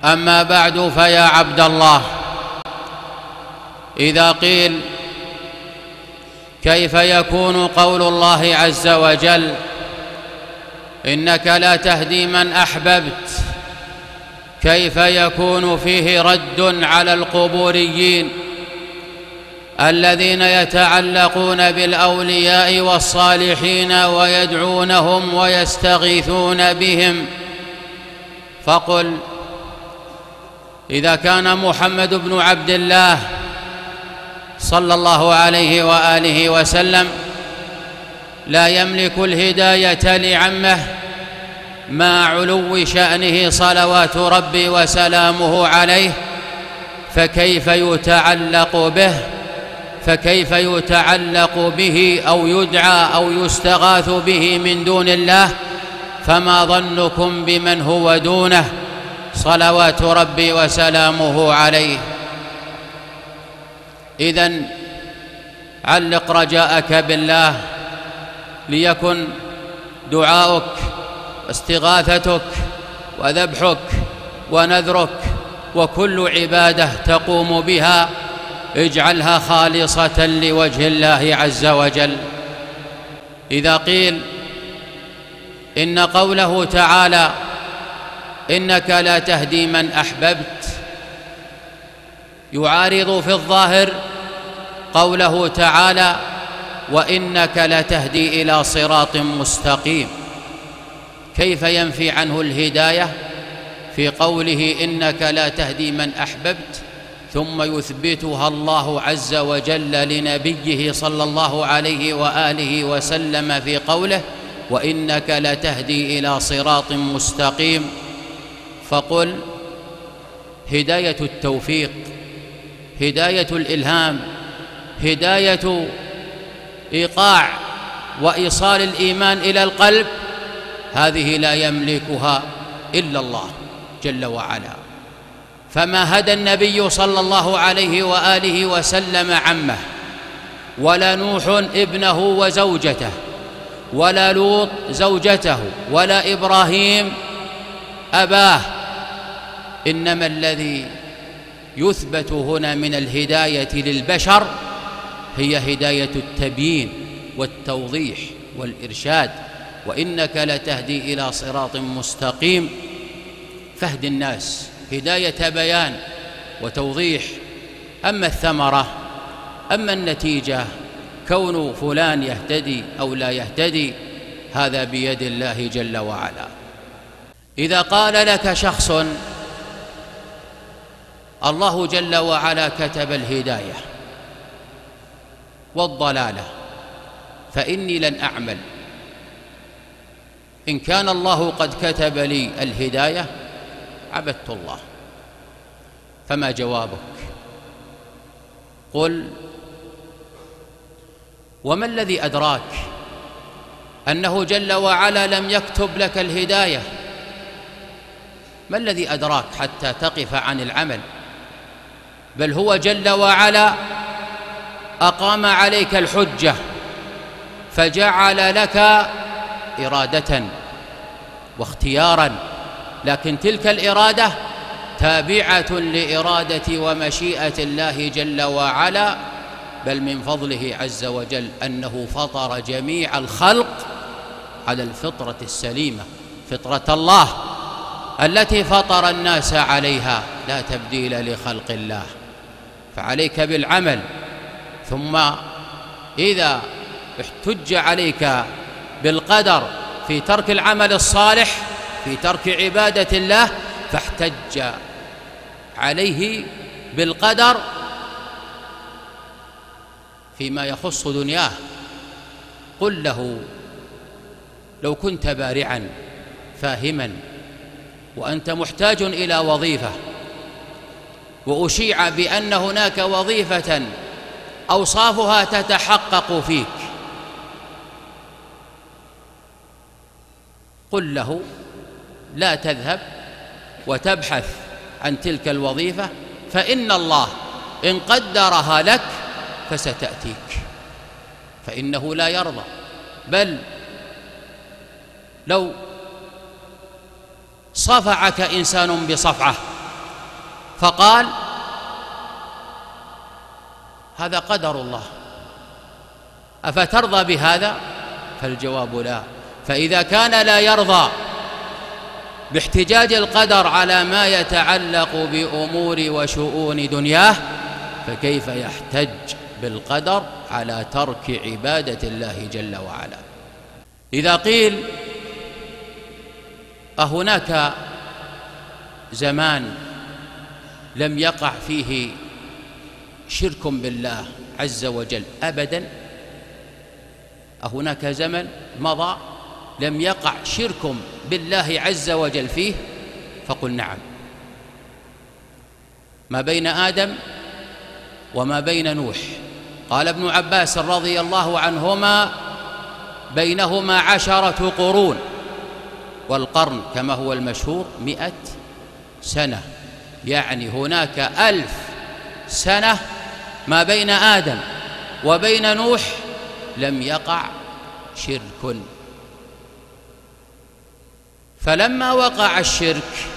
أما بعد، فيا عبد الله، إذا قيل كيف يكون قول الله عز وجل إنك لا تهدي من أحببت، كيف يكون فيه رد على القبوريين الذين يتعلقون بالأولياء والصالحين ويدعونهم ويستغيثون بهم؟ فقل: إذا كان محمد بن عبد الله صلى الله عليه وآله وسلم لا يملك الهداية لعمه مع علو شأنه صلوات ربي وسلامه عليه، فكيف يتعلق به أو يدعى أو يستغاث به من دون الله؟ فما ظنكم بمن هو دونه صلوات ربي وسلامه عليه؟ إذن علق رجاءك بالله، ليكن دعاؤك واستغاثتك وذبحك ونذرك وكل عبادة تقوم بها اجعلها خالصة لوجه الله عز وجل. إذا قيل إن قوله تعالى إنك لا تهدي من أحببت يعارض في الظاهر قوله تعالى وإنك لتهدي إلى صراط مستقيم، كيف ينفي عنه الهداية في قوله إنك لا تهدي من أحببت ثم يثبتها الله عز وجل لنبيه صلى الله عليه وآله وسلم في قوله وإنك لتهدي إلى صراط مستقيم؟ فقل: هداية التوفيق، هداية الإلهام، هداية إيقاع وإيصال الإيمان إلى القلب، هذه لا يملكها إلا الله جل وعلا. فما هدى النبي صلى الله عليه وآله وسلم عمه، ولا نوح ابنه وزوجته، ولا لوط زوجته، ولا إبراهيم أباه. إنما الذي يثبت هنا من الهداية للبشر هي هداية التبيين والتوضيح والإرشاد، وإنك لتهدي إلى صراط مستقيم، فهد الناس هداية بيان وتوضيح. أما الثمرة، أما النتيجة، كون فلان يهتدي أو لا يهتدي، هذا بيد الله جل وعلا. إذا قال لك شخص الله جل وعلا كتب الهداية والضلالة فإني لن أعمل، إن كان الله قد كتب لي الهداية عبدت الله، فما جوابك؟ قل: وما الذي أدراك أنه جل وعلا لم يكتب لك الهداية؟ ما الذي أدراك حتى تقف عن العمل؟ بل هو جل وعلا أقام عليك الحجة فجعل لك إرادة واختيارا، لكن تلك الإرادة تابعة لإرادة ومشيئة الله جل وعلا. بل من فضله عز وجل أنه فطر جميع الخلق على الفطرة السليمة، فطرة الله التي فطر الناس عليها، لا تبديل لخلق الله. فعليك بالعمل، ثم إذا احتج عليك بالقدر في ترك العمل الصالح، في ترك عبادة الله، فاحتج عليه بالقدر فيما يخص دنياه. قل له: لو كنت بارعا فاهما وأنت محتاج إلى وظيفة، وأشيع بأن هناك وظيفة أوصافها تتحقق فيك، قل له: لا تذهب وتبحث عن تلك الوظيفة، فإن الله إن قدرها لك فستأتيك، فإنه لا يرضى. بل لو صفعك إنسان بصفعة فقال: هذا قدر الله، أفترضى بهذا؟ فالجواب لا. فإذا كان لا يرضى باحتجاج القدر على ما يتعلق بأمور وشؤون دنياه، فكيف يحتج بالقدر على ترك عبادة الله جل وعلا؟ إذا قيل: أهناك زمان لم يقع فيه شرك بالله عز وجل أبدا؟ أهناك زمن مضى لم يقع شرك بالله عز وجل فيه؟ فقل: نعم. ما بين آدم وما بين نوح، قال ابن عباس رضي الله عنهما: بينهما 10 قرون، والقرن كما هو المشهور 100 سنة، يعني هناك 1000 سنة ما بين آدم وبين نوح لم يقع شرك. فلما وقع الشرك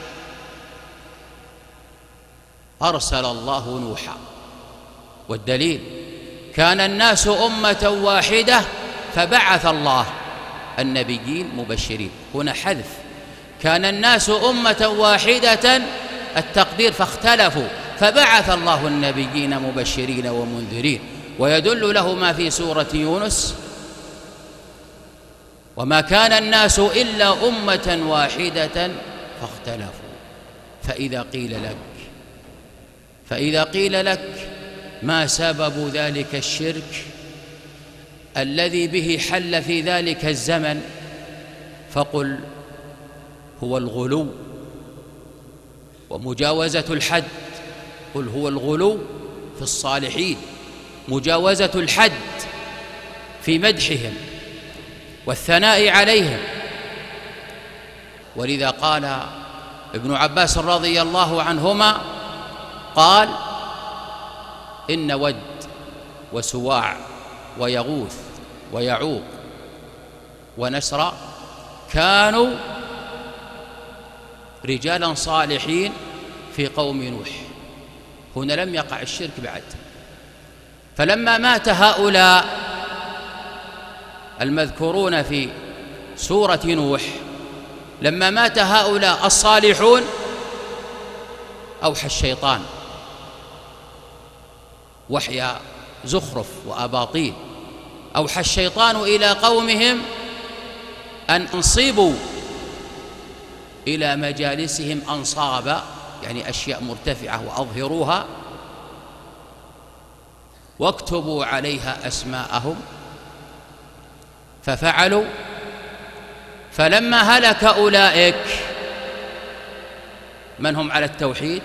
أرسل الله نوحا، والدليل: كان الناس أمة واحدة فبعث الله النبيين مبشرين. هنا حذف، كان الناس أمة واحدة، التقدير فاختلفوا، فبعث الله النبيين مبشرين ومنذرين. ويدل له ما في سورة يونس: وما كان الناس إلا أمة واحدة فاختلفوا. فإذا قيل لك ما سبب ذلك الشرك الذي به حل في ذلك الزمن، فقل: هو الغلو ومجاوزة الحد. قل: هو الغلو في الصالحين، مجاوزة الحد في مدحهم والثناء عليهم. ولذا قال ابن عباس رضي الله عنهما، قال: إن ود وسواع ويغوث ويعوق ونسر كانوا رجالا صالحين في قوم نوح. هنا لم يقع الشرك بعد. فلما مات هؤلاء المذكورون في سورة نوح، لما مات هؤلاء الصالحون، أوحى الشيطان وحي زخرف وأباطيل، أوحى الشيطان إلى قومهم أن انصبوا إلى مجالسهم أنصابا، يعني أشياء مرتفعة، وأظهروها، واكتبوا عليها أسماءهم. ففعلوا. فلما هلك أولئك من هم على التوحيد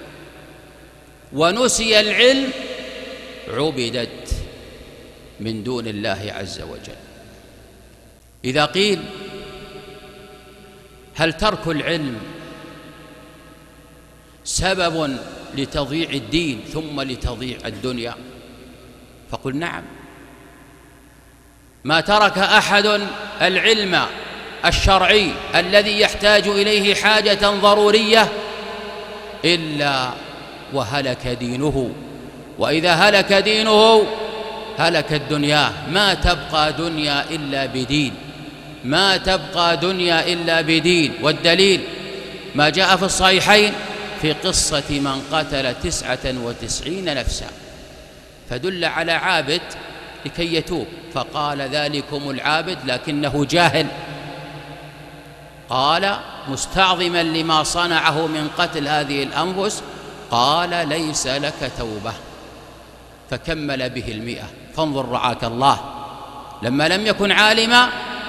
ونسي العلم، عبدت من دون الله عز وجل. إذا قيل: هل ترك العلم سبب لتضييع الدين ثم لتضييع الدنيا؟ فقل: نعم. ما ترك أحد العلم الشرعي الذي يحتاج إليه حاجة ضرورية إلا وهلك دينه، وإذا هلك دينه هلكت دنياه. ما تبقى دنيا إلا بدين، ما تبقى دنيا إلا بدين. والدليل ما جاء في الصحيحين في قصة من قتل 99 نفسا، فدل على عابد لكي يتوب، فقال: ذلكم العابد لكنه جاهل. قال مستعظما لما صنعه من قتل هذه الأنفس، قال: ليس لك توبة. فكمل به 100. فانظر رعاك الله، لما لم يكن عالما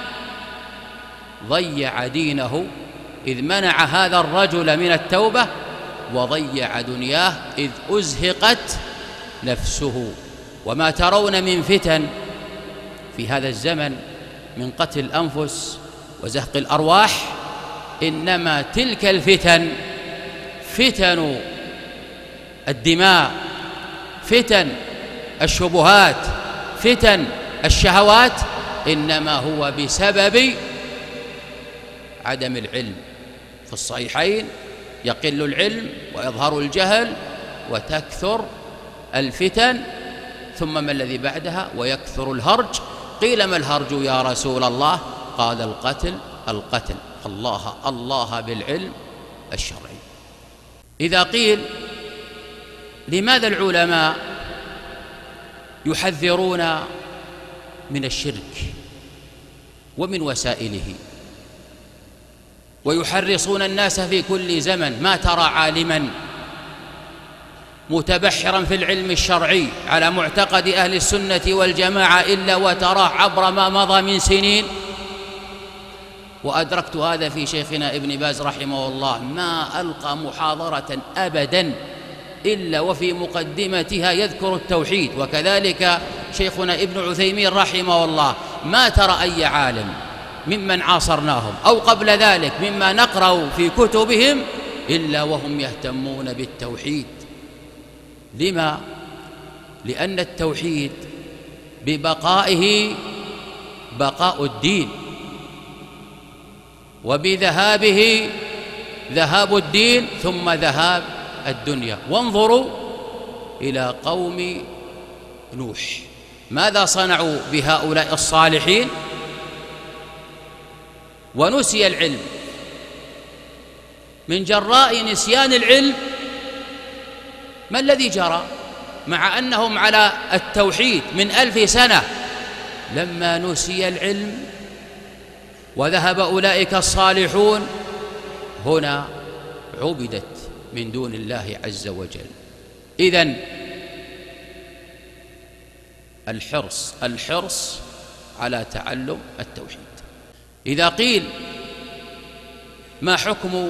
ضيع دينه إذ منع هذا الرجل من التوبة، وضيع دنياه إذ أزهقت نفسه. وما ترون من فتن في هذا الزمن من قتل الأنفس وزهق الأرواح، إنما تلك الفتن فتن الدماء، فتن الشبهات، فتن الشهوات، إنما هو بسبب عدم العلم. في الصحيحين يقل العلم ويظهر الجهل وتكثر الفتن، ثم ما الذي بعدها؟ ويكثر الهرج. قيل ما الهرج يا رسول الله؟ قال القتل الله بالعلم الشرعي. إذا قيل لماذا العلماء يحذرون من الشرك ومن وسائله ويحرصون الناس في كل زمن؟ ما ترى عالما متبحرا في العلم الشرعي على معتقد أهل السنة والجماعة إلا وتراه عبر ما مضى من سنين. وأدركت هذا في شيخنا ابن باز رحمه الله، ما ألقى محاضرة أبدا إلا وفي مقدمتها يذكر التوحيد، وكذلك شيخنا ابن عثيمين رحمه الله. ما ترى أي عالم ممن عاصرناهم أو قبل ذلك مما نقرأ في كتبهم إلا وهم يهتمون بالتوحيد. لما؟ لأن التوحيد ببقائه بقاء الدين، وبذهابه ذهاب الدين ثم ذهاب الدنيا. وانظروا إلى قوم نوح، ماذا صنعوا بهؤلاء الصالحين؟ ونسي العلم. من جراء نسيان العلم ما الذي جرى؟ مع أنهم على التوحيد من 1000 سنة، لما نسي العلم وذهب أولئك الصالحون هنا عبدت من دون الله عز وجل. إذن الحرص على تعلم التوحيد. إذا قيل ما حكم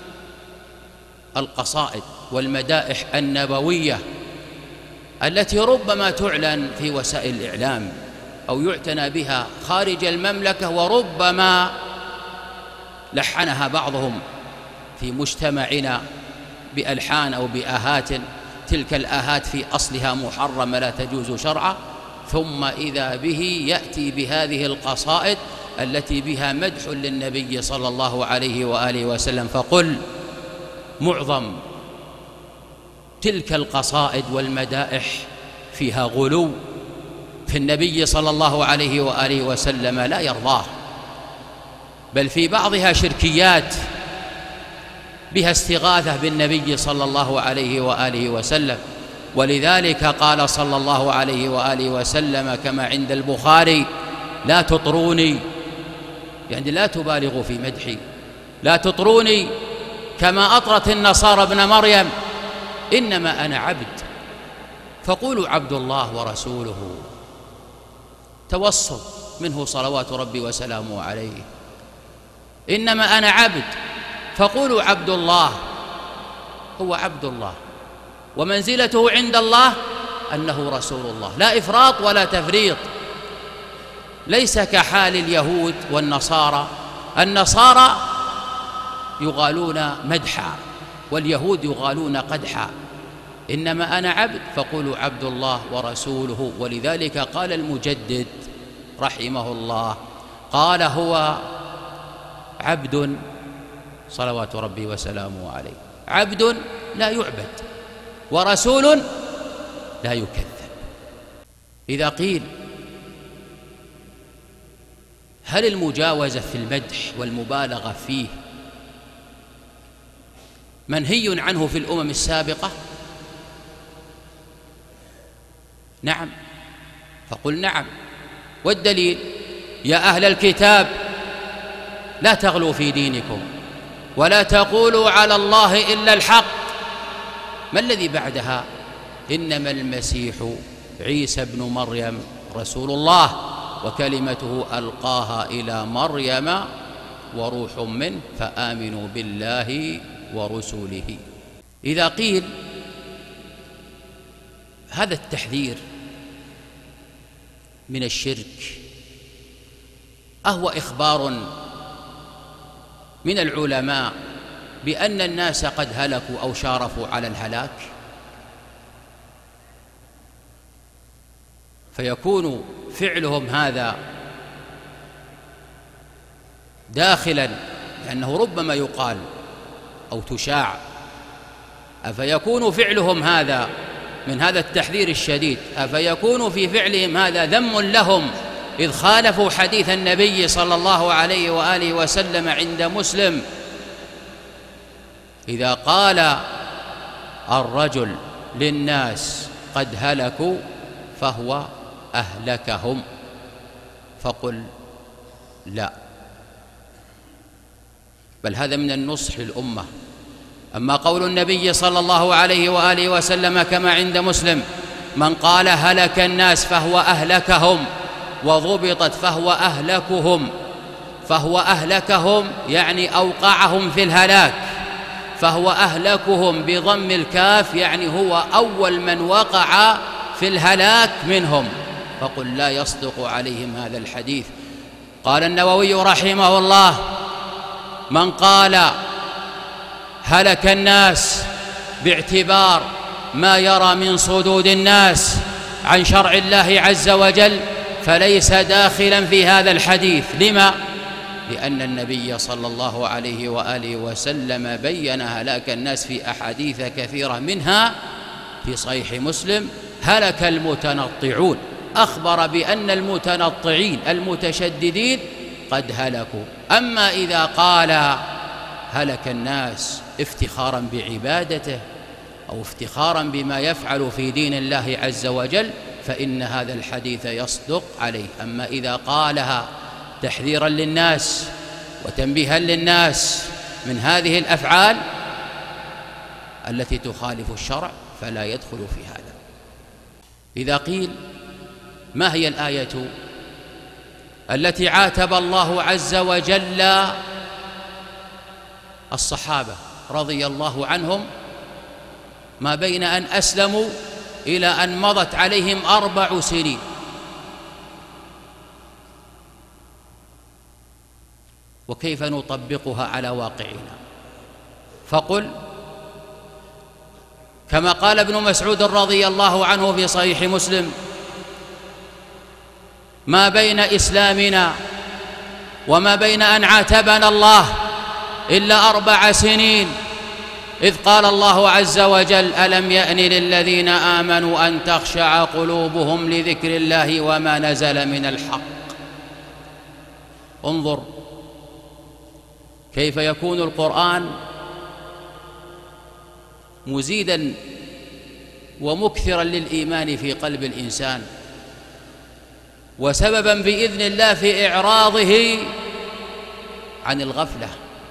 القصائد والمدائح النبوية التي ربما تعلن في وسائل الإعلام أو يعتنى بها خارج المملكة، وربما لحنها بعضهم في مجتمعنا بألحان أو بآهات، تلك الآهات في أصلها محرمة لا تجوز شرعا، ثم إذا به يأتي بهذه القصائد التي بها مدح للنبي صلى الله عليه وآله وسلم. فقل معظم تلك القصائد والمدائح فيها غلو في النبي صلى الله عليه وآله وسلم لا يرضاه، بل في بعضها شركيات بها استغاثة بالنبي صلى الله عليه وآله وسلم. ولذلك قال صلى الله عليه وآله وسلم كما عند البخاري: لا تطروني، يعني لا تبالغوا في مدحي، لا تطروني كما أطرت النصارى ابن مريم، إنما أنا عبد فقولوا عبد الله ورسوله. توسط منه صلوات ربي وسلامه عليه. إنما أنا عبد فقولوا عبد الله، هو عبد الله ومنزلته عند الله أنه رسول الله، لا إفراط ولا تفريط. ليس كحال اليهود والنصارى، النصارى يغالون مدحا واليهود يغالون قدحا. إنما أنا عبد فقولوا عبد الله ورسوله. ولذلك قال المجدد رحمه الله، قال هو عبد صلوات ربي وسلامه عليه، عبد لا يعبد ورسول لا يكذب. إذا قيل هل المجاوزة في المدح والمبالغة فيه منهي عنه في الأمم السابقة؟ نعم، فقل نعم. والدليل: يا أهل الكتاب لا تغلوا في دينكم ولا تقولوا على الله إلا الحق. ما الذي بعدها؟ إنما المسيح عيسى بن مريم رسول الله وكلمته ألقاها إلى مريم وروح منه فآمنوا بالله ورسله. إذا قيل هذا التحذير من الشرك أهو إخبار من العلماء بأن الناس قد هلكوا أو شارفوا على الهلاك، فيكون فعلهم هذا داخلا، لأنه ربما يقال أو تشاع. أفيكون فعلهم هذا من هذا التحذير الشديد، أفيكون في فعلهم هذا ذم لهم إذ خالفوا حديث النبي صلى الله عليه وآله وسلم عند مسلم إذا قال الرجل للناس قد هلكوا فهو أهلكهم، فقل لا، بل هذا من النصح للأمة. أما قول النبي صلى الله عليه وآله وسلم كما عند مسلم من قال هلك الناس فهو أهلكهم، وضبطت فهو أهلكهم، فهو أهلكهم يعني أوقعهم في الهلاك، فهو أهلكهم بضم الكاف يعني هو أول من وقع في الهلاك منهم، فقل لا يصدق عليهم هذا الحديث. قال النووي رحمه الله من قال هلك الناس باعتبار ما يرى من صدود الناس عن شرع الله عز وجل فليس داخلا في هذا الحديث. لما؟ لأن النبي صلى الله عليه وآله وسلم بين هلاك الناس في أحاديث كثيرة، منها في صحيح مسلم هلك المتنطعون، أخبر بأن المتنطعين المتشددين قد هلكوا. أما إذا قال هلك الناس افتخارا بعبادته أو افتخارا بما يفعل في دين الله عز وجل فإن هذا الحديث يصدق عليه. أما إذا قالها تحذيرا للناس وتنبيها للناس من هذه الأفعال التي تخالف الشرع فلا يدخل في هذا. إذا قيل ما هي الآية التي عاتب الله عز وجل الصحابة رضي الله عنهم ما بين أن أسلموا إلى أن مضت عليهم 4 سنين؟ وكيف نطبقها على واقعنا؟ فقل كما قال ابن مسعود رضي الله عنه في صحيح مسلم ما بين إسلامنا وما بين أن عاتبنا الله إلا 4 سنين، إذ قال الله عز وجل ألم يأن للذين آمنوا أن تخشع قلوبهم لذكر الله وما نزل من الحق. انظر كيف يكون القرآن مزيداً ومكثراً للإيمان في قلب الإنسان، وسبباً بإذن الله في إعراضه عن الغفلة.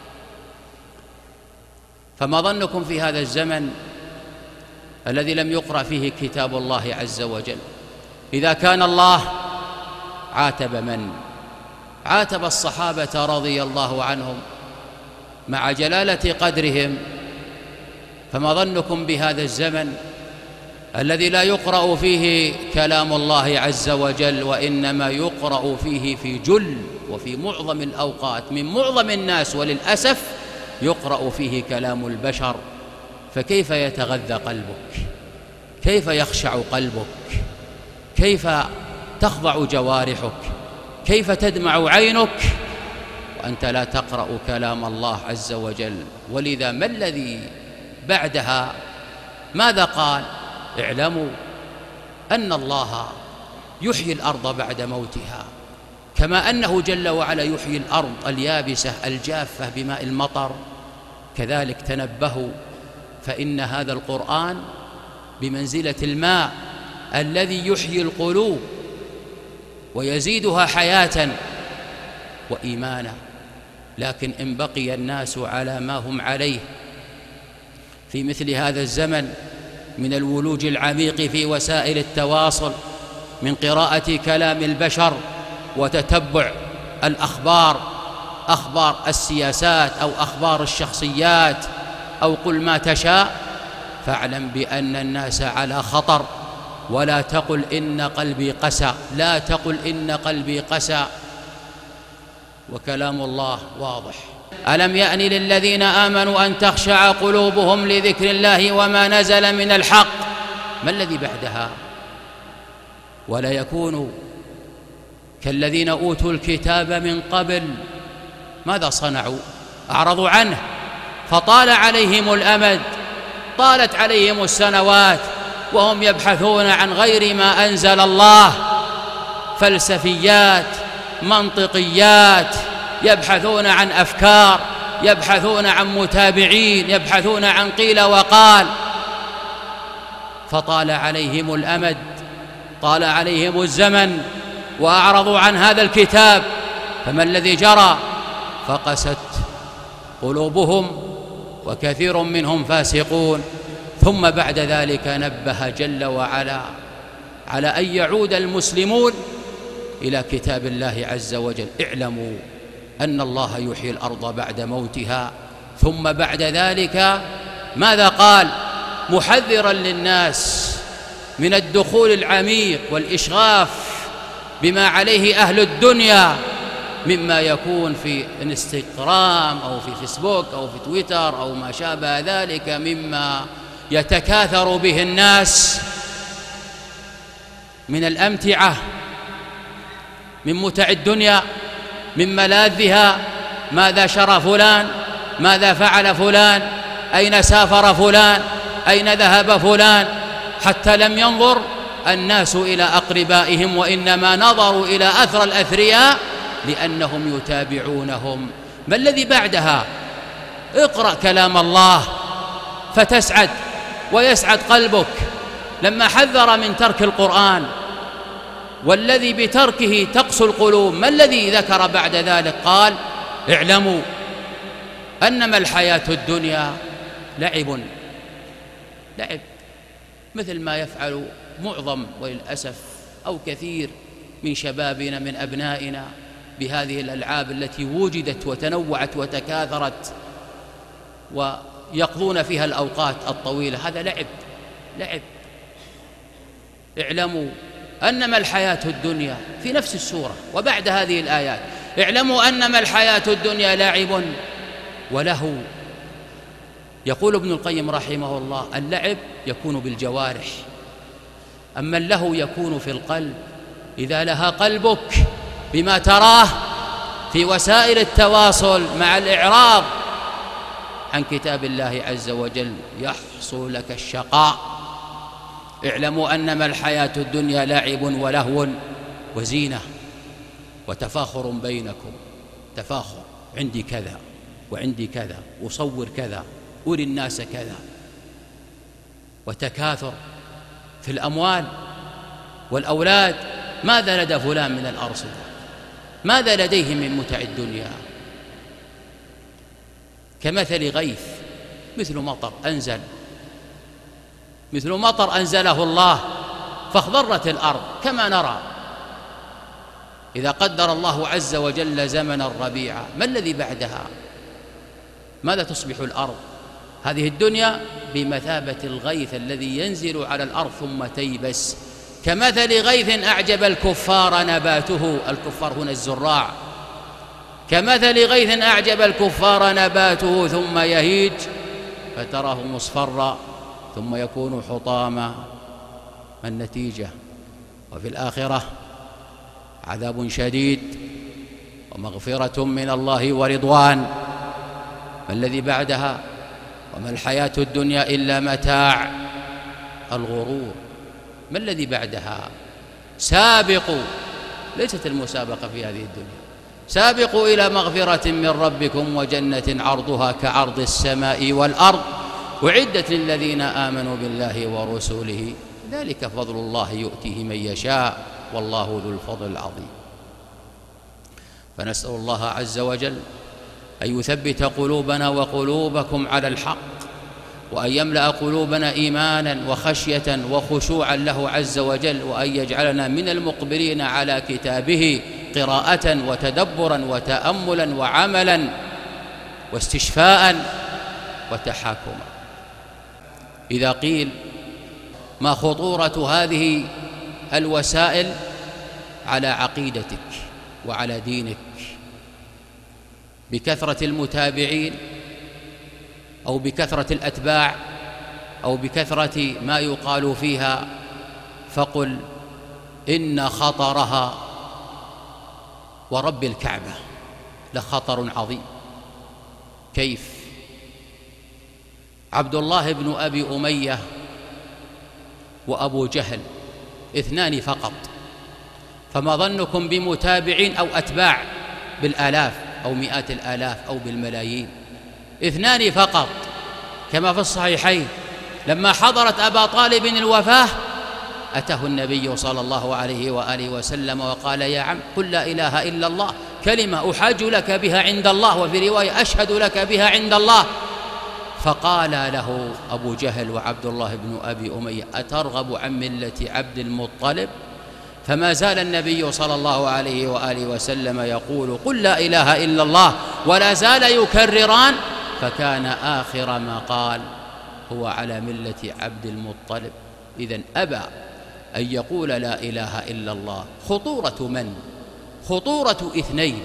فما ظنكم في هذا الزمن الذي لم يقرأ فيه كتاب الله عز وجل؟ إذا كان الله عاتب من؟ عاتب الصحابة رضي الله عنهم مع جلالة قدرهم، فما ظنكم بهذا الزمن الذي لا يقرأ فيه كلام الله عز وجل، وإنما يقرأ فيه في جل وفي معظم الأوقات من معظم الناس، وللأسف يقرأ فيه كلام البشر. فكيف يتغذى قلبك؟ كيف يخشع قلبك؟ كيف تخضع جوارحك؟ كيف تدمع عينك وأنت لا تقرأ كلام الله عز وجل؟ ولذا ما الذي بعدها؟ ماذا قال؟ اعلموا أن الله يحيي الأرض بعد موتها، كما أنه جل وعلا يحيي الأرض اليابسة الجافة بماء المطر، كذلك تنبهوا فإن هذا القرآن بمنزلة الماء الذي يحيي القلوب ويزيدها حياة وإيمانا. لكن إن بقي الناس على ما هم عليه في مثل هذا الزمن من الولوج العميق في وسائل التواصل، من قراءة كلام البشر وتتبع الأخبار، أخبار السياسات أو أخبار الشخصيات أو قل ما تشاء، فاعلم بأن الناس على خطر. ولا تقل إن قلبي قسى، لا تقل إن قلبي قسى، وكلام الله واضح. ألم يأن للذين آمنوا أن تخشع قلوبهم لذكر الله وما نزل من الحق. ما الذي بعدها؟ ولا يكونوا كالذين أوتوا الكتاب من قبل. ماذا صنعوا؟ أعرضوا عنه فطال عليهم الأمد، طالت عليهم السنوات وهم يبحثون عن غير ما أنزل الله، فلسفيات، منطقيات، يبحثون عن أفكار، يبحثون عن متابعين، يبحثون عن قيل وقال، فطال عليهم الأمد، طال عليهم الزمن، وأعرضوا عن هذا الكتاب. فما الذي جرى؟ فقست قلوبهم وكثير منهم فاسقون. ثم بعد ذلك نبه جل وعلا على أن يعود المسلمون إلى كتاب الله عز وجل. اعلموا أن الله يحيي الأرض بعد موتها. ثم بعد ذلك ماذا قال؟ محذرا للناس من الدخول العميق والإشغاف بما عليه أهل الدنيا مما يكون في انستغرام أو في فيسبوك أو في تويتر أو ما شابه ذلك مما يتكاثر به الناس من الأمتعة، من متع الدنيا، من ملاذها. ماذا شرى فلان؟ ماذا فعل فلان؟ أين سافر فلان؟ أين ذهب فلان؟ حتى لم ينظر الناس إلى أقربائهم، وإنما نظروا إلى أثر الأثرياء لأنهم يتابعونهم. ما الذي بعدها؟ اقرأ كلام الله فتسعد ويسعد قلبك. لما حذر من ترك القرآن والذي بتركه تقسو القلوب، ما الذي ذكر بعد ذلك؟ قال اعلموا أنما الحياة الدنيا لعب، مثل ما يفعل معظم وللأسف أو كثير من شبابنا من أبنائنا بهذه الألعاب التي وجدت وتنوعت وتكاثرت ويقضون فيها الأوقات الطويلة. هذا لعب. اعلموا أنما الحياة الدنيا، في نفس السورة وبعد هذه الآيات، اعلموا أنما الحياة الدنيا لعب ولهو. يقول ابن القيم رحمه الله: اللعب يكون بالجوارح، أما اللهو يكون في القلب. إذا لهى قلبك بما تراه في وسائل التواصل مع الإعراض عن كتاب الله عز وجل يحصل لك الشقاء. اعلموا أنما الحياة الدنيا لعب ولهو وزينة وتفاخر بينكم، تفاخر، عندي كذا وعندي كذا، أصور كذا، أري الناس كذا، وتكاثر في الأموال والأولاد. ماذا لدى فلان من الأرصدة؟ ماذا لديه من متع الدنيا؟ كمثل غيث، مثل مطر أنزله الله فاخضرت الأرض كما نرى. إذا قدر الله عز وجل زمن الربيع، ما الذي بعدها؟ ماذا تصبح الأرض؟ هذه الدنيا بمثابة الغيث الذي ينزل على الأرض ثم تيبس. كمثل غيث أعجب الكفار نباته، الكفار هنا الزراع. كمثل غيث أعجب الكفار نباته ثم يهيج فتراه مصفرا ثم يكون حطاما. ما النتيجة؟ وفي الآخرة عذاب شديد ومغفرة من الله ورضوان. ما الذي بعدها؟ وما الحياة الدنيا إلا متاع الغرور. ما الذي بعدها؟ سابقوا، ليست المسابقة في هذه الدنيا، سابقوا إلى مغفرة من ربكم وجنة عرضها كعرض السماء والأرض أعدت للذين آمنوا بالله ورسوله ذلك فضل الله يؤتيه من يشاء والله ذو الفضل العظيم. فنسأل الله عز وجل أن يثبت قلوبنا وقلوبكم على الحق، وأن يملأ قلوبنا إيمانا وخشية وخشوعا له عز وجل، وأن يجعلنا من المقبلين على كتابه قراءة وتدبرا وتأملا وعملا واستشفاء وتحاكما. إذا قيل ما خطورة هذه الوسائل على عقيدتك وعلى دينك بكثرة المتابعين أو بكثرة الأتباع أو بكثرة ما يقال فيها، فقل إن خطرها ورب الكعبة لخطر عظيم. كيف؟ عبد الله بن أبي أمية وأبو جهل، اثنان فقط، فما ظنكم بمتابعين أو أتباع بالآلاف أو مئات الآلاف أو بالملايين؟ اثنان فقط، كما في الصحيحين لما حضرت أبا طالب الوفاة أتاه النبي صلى الله عليه وآله وسلم وقال: يا عم، قل لا إله إلا الله، كلمة أحاج لك بها عند الله، وفي رواية أشهد لك بها عند الله. فقال له أبو جهل وعبد الله بن أبي أمية: أترغب عن ملة عبد المطلب؟ فما زال النبي صلى الله عليه وآله وسلم يقول: قل لا إله إلا الله، ولا زال يكرران، فكان آخر ما قال: هو على ملة عبد المطلب. إذن أبى أن يقول لا إله إلا الله. خطورة من؟ خطورة اثنين،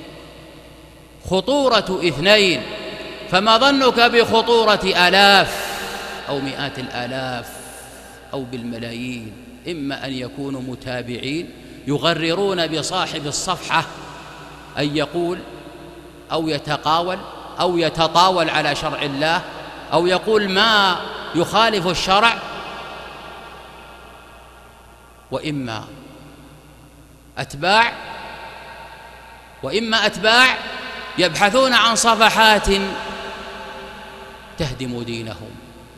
خطورة اثنين، فما ظنك بخطورة آلاف أو مئات الآلاف أو بالملايين؟ إما أن يكونوا متابعين يغررون بصاحب الصفحة أن يقول أو يتقاول أو يتطاول على شرع الله أو يقول ما يخالف الشرع، وإما أتباع يبحثون عن صفحات تهدم دينهم.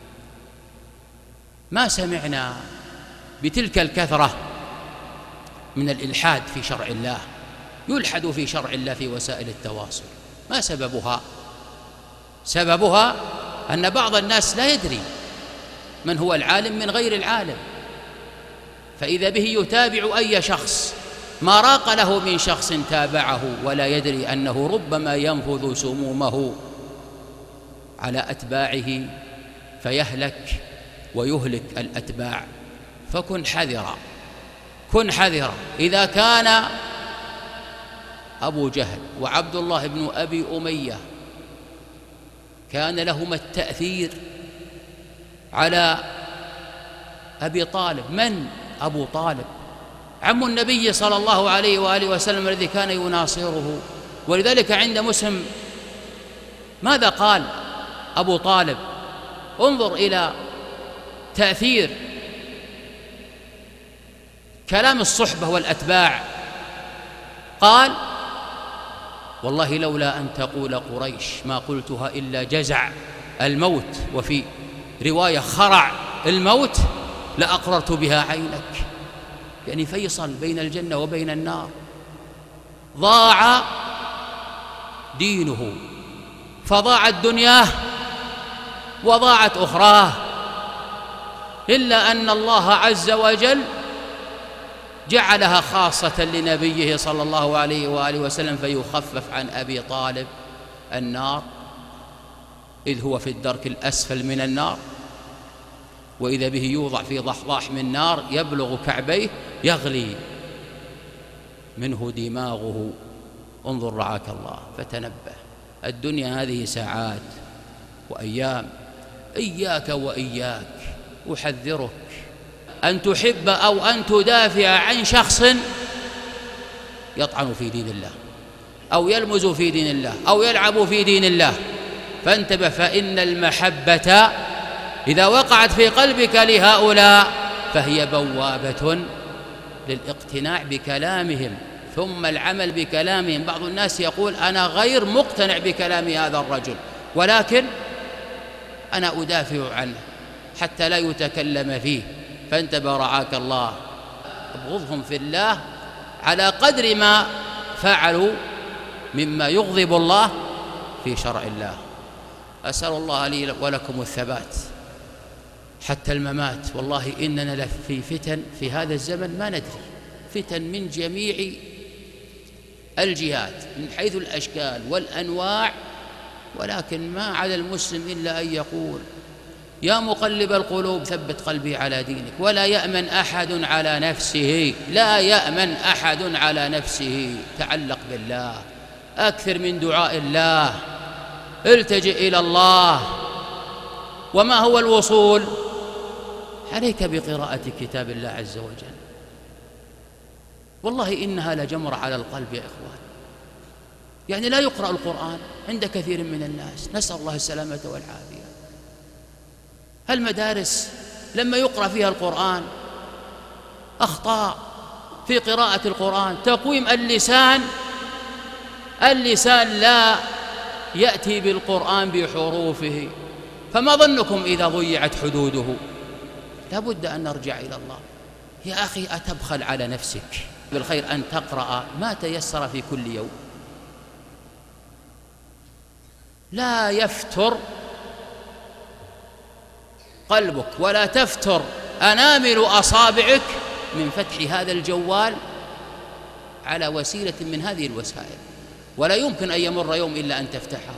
ما سمعنا بتلك الكثرة من الإلحاد في شرع الله، يلحد في شرع الله في وسائل التواصل. ما سببها؟ سببها أن بعض الناس لا يدري من هو العالم من غير العالم، فإذا به يتابع أي شخص ما راق له من شخص تابعه ولا يدري أنه ربما ينفذ سمومه على أتباعه فيهلك ويهلك الأتباع. فكن حذرا، كن حذرا. إذا كان أبو جهل وعبد الله بن أبي أمية كان لهما التأثير على أبي طالب، من أبو طالب؟ عم النبي صلى الله عليه وآله وسلم الذي كان يناصره. ولذلك عند مسلم ماذا قال أبو طالب؟ انظر إلى تأثير كلام الصحبة والأتباع. قال: والله لولا أن تقول قريش ما قلتها إلا جزع الموت، وفي رواية خرع الموت، لأقررت بها عينك. يعني فيصل بين الجنة وبين النار. ضاع دينه، فضاعت دنياه وضاعت أخراه، إلا أن الله عز وجل جعلها خاصة لنبيه صلى الله عليه وآله وسلم، فيخفف عن أبي طالب النار، إذ هو في الدرك الأسفل من النار، وإذا به يوضع في ضحضاح من نار يبلغ كعبيه يغلي منه دماغه. انظر رعاك الله، فتنبه. الدنيا هذه ساعات وأيام، إياك وإياك أحذرك أن تحب أو أن تدافع عن شخص يطعن في دين الله أو يلمز في دين الله أو يلعب في دين الله. فانتبه، فإن المحبة إذا وقعت في قلبك لهؤلاء فهي بوابة للاقتناع بكلامهم ثم العمل بكلامهم. بعض الناس يقول: أنا غير مقتنع بكلام هذا الرجل، ولكن أنا أدافع عنه حتى لا يتكلم فيه. فانتبه رعاك الله، ابغضهم في الله على قدر ما فعلوا مما يغضب الله في شرع الله. أسأل الله لي ولكم الثبات حتى الممات. والله إننا لفي فتن في هذا الزمن ما ندري، فتن من جميع الجهات من حيث الأشكال والأنواع، ولكن ما على المسلم إلا أن يقول: يا مقلب القلوب ثبت قلبي على دينك. ولا يأمن أحد على نفسه، لا يأمن أحد على نفسه. تعلق بالله، أكثر من دعاء الله، التجئ إلى الله. وما هو الوصول؟ عليك بقراءة كتاب الله عز وجل. والله إنها لجمرة على القلب يا إخوان. يعني لا يقرأ القرآن عند كثير من الناس، نسأل الله السلامة والعافية. المدارس لما يقرأ فيها القرآن أخطاء في قراءة القرآن، تقويم اللسان لا يأتي بالقرآن بحروفه، فما ظنكم إذا ضيعت حدوده؟ لا بد أن نرجع إلى الله. يا أخي أتبخل على نفسك بالخير أن تقرأ ما تيسر في كل يوم، لا يفتر قلبك ولا تفتر أنامل أصابعك من فتح هذا الجوال على وسيلة من هذه الوسائل، ولا يمكن أن يمر يوم إلا أن تفتحه.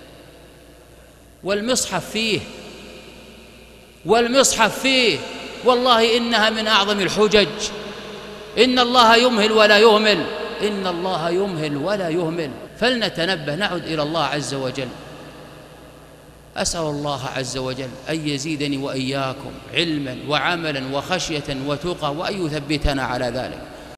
والمصحف فيه والله إنها من أعظم الحجج. إن الله يمهل ولا يهمل، فلنتنبه، نعد إلى الله عز وجل. أسأل الله عز وجل أن يزيدني وإياكم علما وعملا وخشية وتقى، وأن يثبتنا على ذلك.